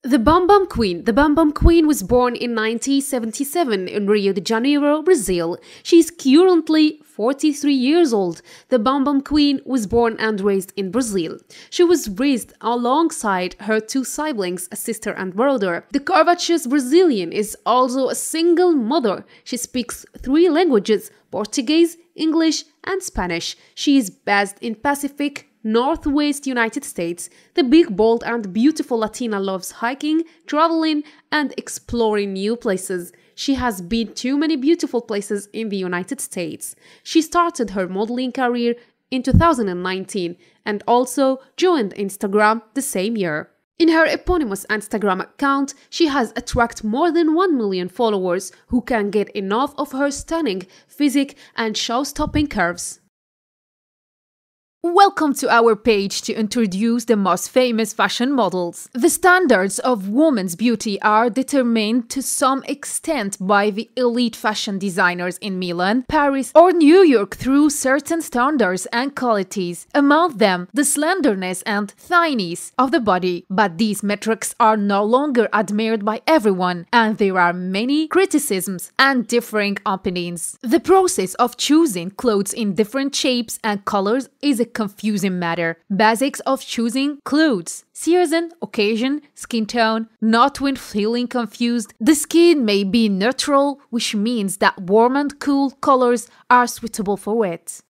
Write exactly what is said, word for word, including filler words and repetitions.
The Bumbum Queen. The Bumbum Queen was born in nineteen seventy-seven in Rio de Janeiro, Brazil. She is currently forty-three years old. The Bumbum Queen was born and raised in Brazil. She was raised alongside her two siblings, a sister and brother. The curvaceous Brazilian is also a single mother. She speaks three languages: Portuguese, English, and Spanish. She is based in Pacific Northwest United States. The big, bold, and beautiful Latina loves hiking, traveling, and exploring new places. She has been to many beautiful places in the United States. She started her modeling career in two thousand nineteen and also joined Instagram the same year. In her eponymous Instagram account, she has attracted more than one million followers who can't get enough of her stunning physique and show-stopping curves. Welcome to our page to introduce the most famous fashion models. The standards of women's beauty are determined to some extent by the elite fashion designers in Milan, Paris, or New York through certain standards and qualities, among them the slenderness and thinness of the body. But these metrics are no longer admired by everyone, and there are many criticisms and differing opinions. The process of choosing clothes in different shapes and colors is a confusing matter. Basics of choosing clothes: season, occasion, skin tone. Not when feeling confused. The skin may be neutral, which means that warm and cool colors are suitable for it.